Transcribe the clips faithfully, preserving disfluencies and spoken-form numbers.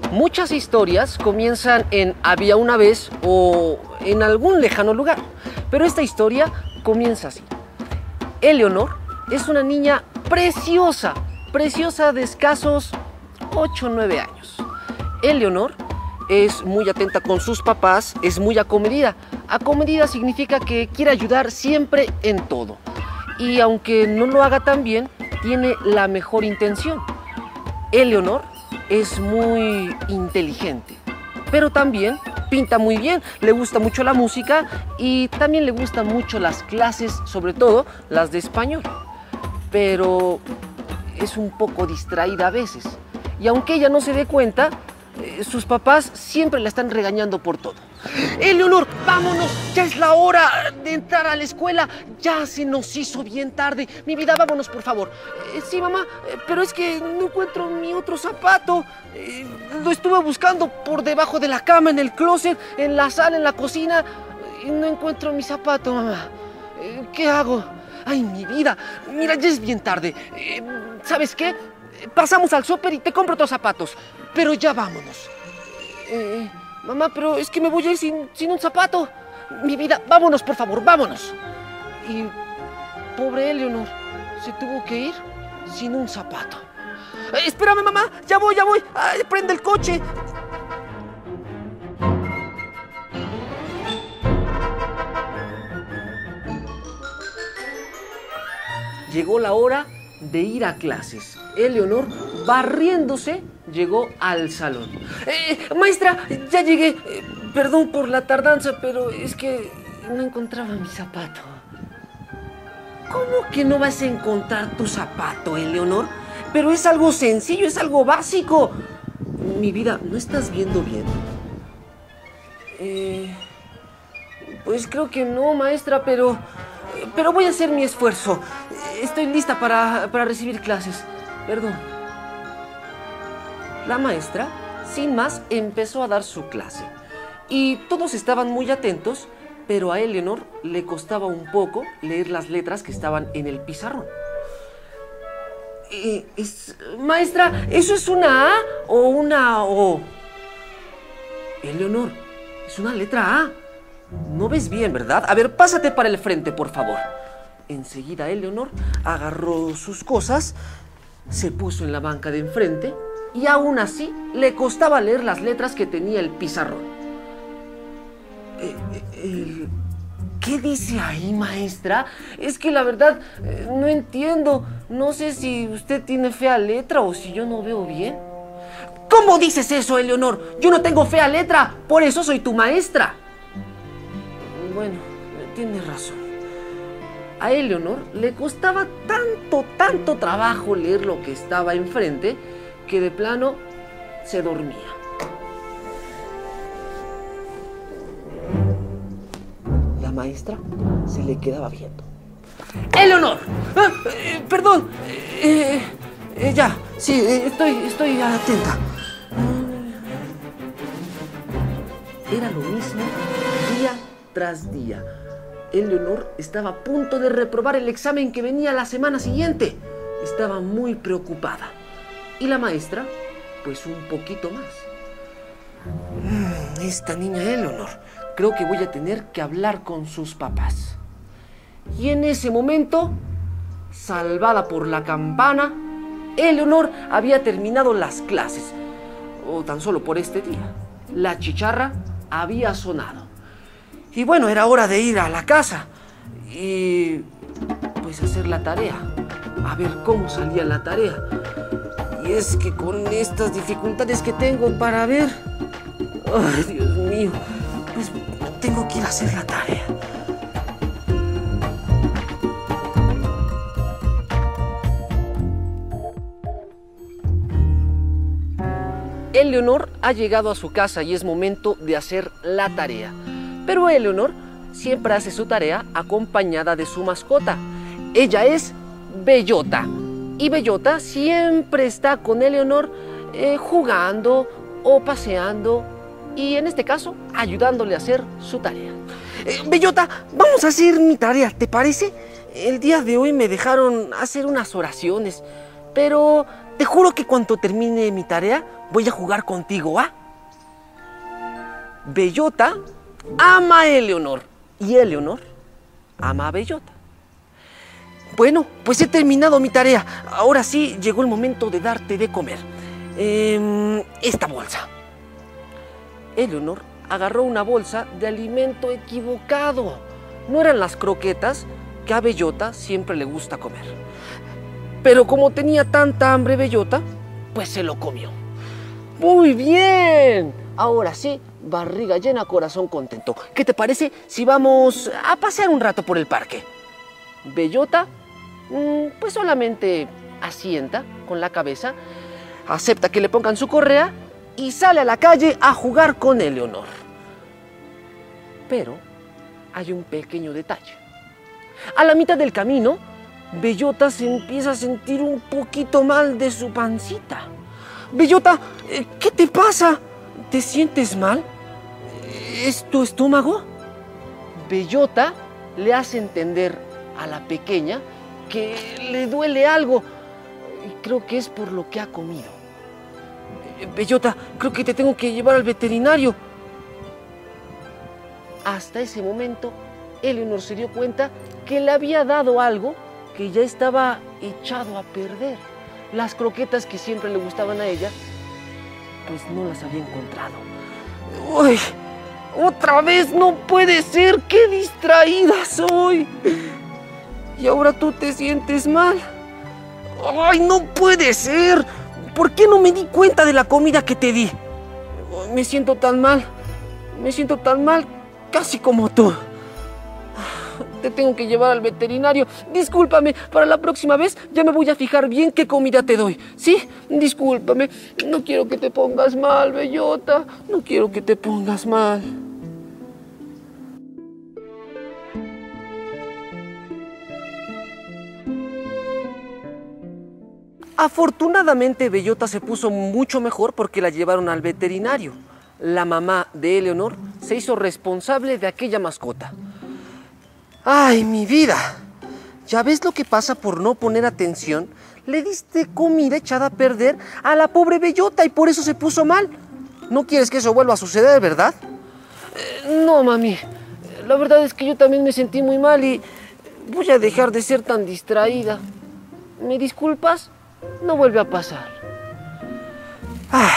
Muchas historias comienzan en había una vez o en algún lejano lugar, pero esta historia comienza así. Eleonor es una niña preciosa, preciosa de escasos ocho o nueve años. Eleonor es muy atenta con sus papás, es muy acomedida. Acomedida significa que quiere ayudar siempre en todo. Y aunque no lo haga tan bien, tiene la mejor intención. Eleonor es muy inteligente, pero también pinta muy bien, le gusta mucho la música y también le gustan mucho las clases, sobre todo las de español. Pero es un poco distraída a veces. Y aunque ella no se dé cuenta, eh, sus papás siempre la están regañando por todo. Eleonor, vámonos, ya es la hora de entrar a la escuela, ya se nos hizo bien tarde. Mi vida, vámonos por favor. Eh, sí, mamá, eh, pero es que no encuentro mi otro zapato. Eh, lo estuve buscando por debajo de la cama, en el closet, en la sala, en la cocina, y no encuentro mi zapato, mamá. Eh, ¿Qué hago? Ay, mi vida, mira, ya es bien tarde. Eh, ¿Sabes qué? Pasamos al súper y te compro otros zapatos, pero ya vámonos. Eh... Mamá, pero es que me voy a ir sin, sin un zapato. Mi vida, vámonos, por favor, vámonos. Y pobre Eleonor, se tuvo que ir sin un zapato. Eh, espérame, mamá, ya voy, ya voy. Ay, prende el coche. Llegó la hora de ir a clases. Eleonor, barriéndose, llegó al salón. Eh, maestra, ya llegué. Eh, perdón por la tardanza, pero es que no encontraba mi zapato. ¿Cómo que no vas a encontrar tu zapato, Eleonor? Pero es algo sencillo, es algo básico. Mi vida, ¿no estás viendo bien? Eh, pues creo que no, maestra, pero... Pero voy a hacer mi esfuerzo. Estoy lista para, para recibir clases. Perdón. La maestra, sin más, empezó a dar su clase. Y todos estaban muy atentos, pero a Eleonor le costaba un poco leer las letras que estaban en el pizarrón. Eh, es, maestra, ¿eso es una A o una O? Eleonor, es una letra A. No ves bien, ¿verdad? A ver, pásate para el frente, por favor. Enseguida Eleonor agarró sus cosas, se puso en la banca de enfrente y aún así le costaba leer las letras que tenía el pizarrón. Eh, eh, ¿Qué dice ahí, maestra? Es que la verdad eh, no entiendo. No sé si usted tiene fea letra o si yo no veo bien. ¿Cómo dices eso, Eleonor? Yo no tengo fea letra, por eso soy tu maestra. Bueno, tienes razón. A Eleonor le costaba tanto, tanto trabajo leer lo que estaba enfrente que de plano se dormía. La maestra se le quedaba viendo. ¡Eleonor! Ah, eh, perdón. Eh, eh, ya, sí, eh, estoy, estoy atenta. Era lo mismo día tras día. Eleonor estaba a punto de reprobar el examen que venía la semana siguiente. Estaba muy preocupada. Y la maestra, pues un poquito más. Mm, esta niña Eleonor, creo que voy a tener que hablar con sus papás. Y en ese momento, salvada por la campana, Eleonor había terminado las clases. O tan solo por este día. La chicharra había sonado. Y bueno, era hora de ir a la casa y pues hacer la tarea, a ver cómo salía la tarea. Y es que con estas dificultades que tengo para ver, ay, Dios mío, pues tengo que ir a hacer la tarea. Eleonor ha llegado a su casa y es momento de hacer la tarea. Pero Eleonor siempre hace su tarea acompañada de su mascota. Ella es Bellota. Y Bellota siempre está con Eleonor eh, jugando o paseando y en este caso ayudándole a hacer su tarea. Eh, Bellota, vamos a hacer mi tarea, ¿te parece? El día de hoy me dejaron hacer unas oraciones, pero te juro que cuando termine mi tarea voy a jugar contigo, ¿ah? Bellota ama a Eleonor y Eleonor ama a Bellota. Bueno, pues he terminado mi tarea. Ahora sí llegó el momento de darte de comer. Eh, esta bolsa. Eleonor agarró una bolsa de alimento equivocado. No eran las croquetas que a Bellota siempre le gusta comer. Pero como tenía tanta hambre Bellota, pues se lo comió. ¡Muy bien! Ahora sí, barriga llena, corazón contento. ¿Qué te parece si vamos a pasear un rato por el parque? Bellota, pues solamente asienta con la cabeza, acepta que le pongan su correa y sale a la calle a jugar con Eleonor. Pero hay un pequeño detalle. A la mitad del camino, Bellota se empieza a sentir un poquito mal de su pancita. Bellota, ¿qué te pasa? ¿Te sientes mal? ¿Es tu estómago? Bellota le hace entender a la pequeña que le duele algo. Creo que es por lo que ha comido. Bellota, creo que te tengo que llevar al veterinario. Hasta ese momento, Eleonor se dio cuenta que le había dado algo que ya estaba echado a perder. Las croquetas que siempre le gustaban a ella, pues no las había encontrado. ¡Uy! ¡Otra vez! ¡No puede ser! ¡Qué distraída soy! Y ahora tú te sientes mal. ¡Ay, no puede ser! ¿Por qué no me di cuenta de la comida que te di? Me siento tan mal. Me siento tan mal, casi como tú. Te tengo que llevar al veterinario. Discúlpame, para la próxima vez ya me voy a fijar bien qué comida te doy. ¿Sí? Discúlpame. No quiero que te pongas mal, Bellota. No quiero que te pongas mal. Afortunadamente, Bellota se puso mucho mejor porque la llevaron al veterinario. La mamá de Eleonor se hizo responsable de aquella mascota. ¡Ay, mi vida! ¿Ya ves lo que pasa por no poner atención? Le diste comida echada a perder a la pobre Bellota y por eso se puso mal. No quieres que eso vuelva a suceder, ¿verdad? Eh, no, mami. La verdad es que yo también me sentí muy mal y voy a dejar de ser tan distraída. ¿Me disculpas? No vuelve a pasar. Ay,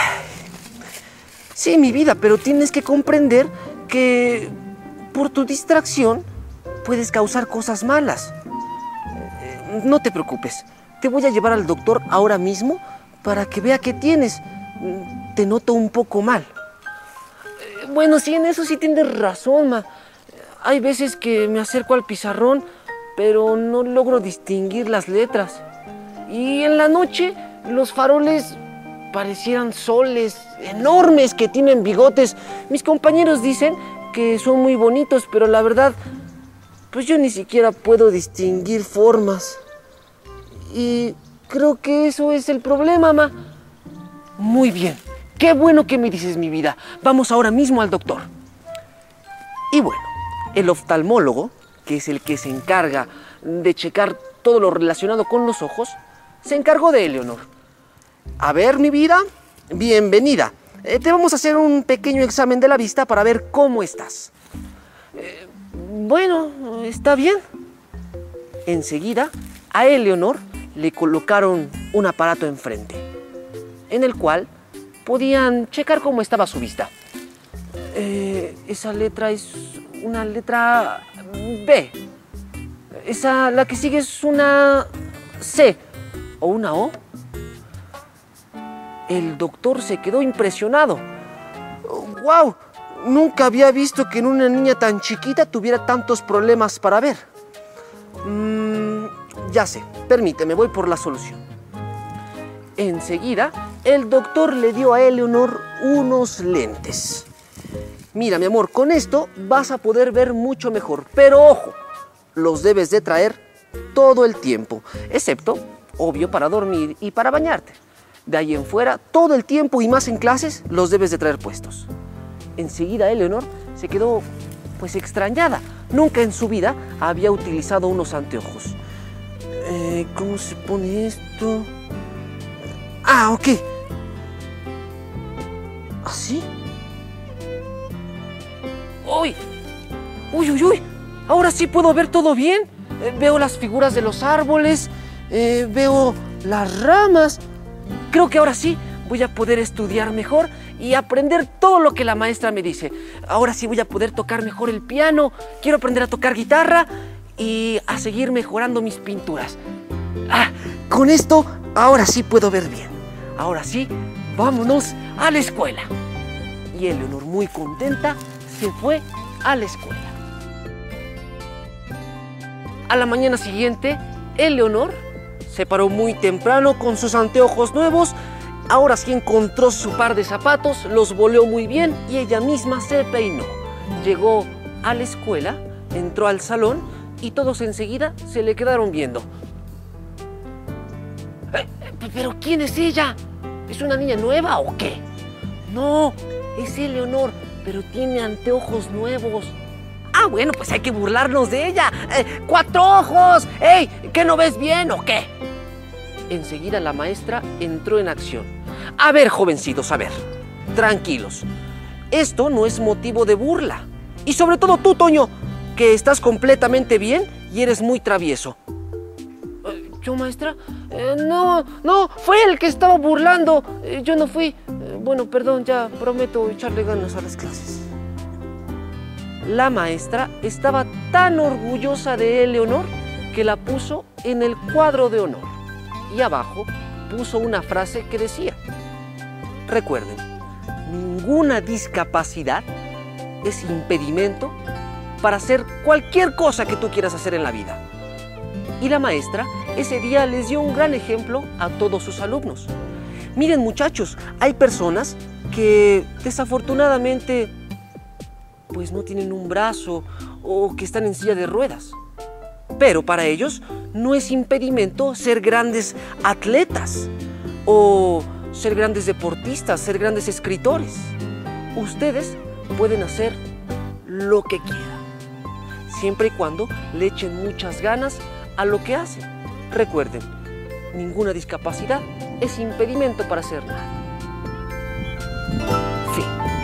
sí, mi vida, pero tienes que comprender que por tu distracción puedes causar cosas malas. No te preocupes, te voy a llevar al doctor ahora mismo para que vea qué tienes. Te noto un poco mal. Bueno, sí, en eso sí tienes razón, ma. Hay veces que me acerco al pizarrón, pero no logro distinguir las letras. Y en la noche los faroles parecieran soles enormes que tienen bigotes. Mis compañeros dicen que son muy bonitos, pero la verdad, pues yo ni siquiera puedo distinguir formas. Y creo que eso es el problema, ma. Muy bien. Qué bueno que me dices, mi vida. Vamos ahora mismo al doctor. Y bueno, el oftalmólogo, que es el que se encarga de checar todo lo relacionado con los ojos, se encargó de Eleonor. A ver, mi vida, bienvenida. Eh, te vamos a hacer un pequeño examen de la vista para ver cómo estás. Eh, bueno, está bien. Enseguida, a Eleonor le colocaron un aparato enfrente, en el cual podían checar cómo estaba su vista. Eh, esa letra es una letra B. Esa, la que sigue es una C o una O. El doctor se quedó impresionado. ¡Wow! Nunca había visto que en una niña tan chiquita tuviera tantos problemas para ver. Mm, ya sé, permíteme, voy por la solución. Enseguida, el doctor le dio a Eleonor unos lentes. Mira, mi amor, con esto vas a poder ver mucho mejor. Pero ojo, los debes de traer todo el tiempo, excepto, obvio, para dormir y para bañarte. De ahí en fuera, todo el tiempo y más en clases, los debes de traer puestos. Enseguida Eleonor se quedó, pues, extrañada. Nunca en su vida había utilizado unos anteojos. Eh, ¿Cómo se pone esto? Ah, ok. ¿Así? ¡Uy! ¡Uy, uy, uy! Ahora sí puedo ver todo bien. Eh, veo las figuras de los árboles, eh, veo las ramas. Creo que ahora sí voy a poder estudiar mejor y aprender todo lo que la maestra me dice. Ahora sí voy a poder tocar mejor el piano. Quiero aprender a tocar guitarra y a seguir mejorando mis pinturas. Ah, con esto ahora sí puedo ver bien. Ahora sí, vámonos a la escuela. Y Eleonor, muy contenta, se fue a la escuela. A la mañana siguiente, Eleonor se paró muy temprano con sus anteojos nuevos. Ahora sí encontró su par de zapatos, los boleó muy bien y ella misma se peinó. Llegó a la escuela, entró al salón y todos enseguida se le quedaron viendo. Eh, ¿Pero quién es ella? ¿Es una niña nueva o qué? No, es Eleonor, pero tiene anteojos nuevos. Ah, bueno, pues hay que burlarnos de ella. Eh, ¡Cuatro ojos! ¡Ey! ¿Qué no ves bien o qué? Enseguida la maestra entró en acción. A ver, jovencitos, a ver. Tranquilos. Esto no es motivo de burla. Y sobre todo tú, Toño, que estás completamente bien y eres muy travieso. ¿Yo, maestra? Eh, no, no, fue el que estaba burlando. Eh, yo no fui. Eh, bueno, perdón, ya prometo echarle ganas a las clases. La maestra estaba tan orgullosa de Eleonor que la puso en el cuadro de honor. Y abajo puso una frase que decía: recuerden, ninguna discapacidad es impedimento para hacer cualquier cosa que tú quieras hacer en la vida. Y la maestra ese día les dio un gran ejemplo a todos sus alumnos. Miren, muchachos, hay personas que desafortunadamente pues no tienen un brazo o que están en silla de ruedas. Pero para ellos no es impedimento ser grandes atletas o ser grandes deportistas, ser grandes escritores. Ustedes pueden hacer lo que quieran, siempre y cuando le echen muchas ganas a lo que hacen. Recuerden, ninguna discapacidad es impedimento para hacer nada. Fin.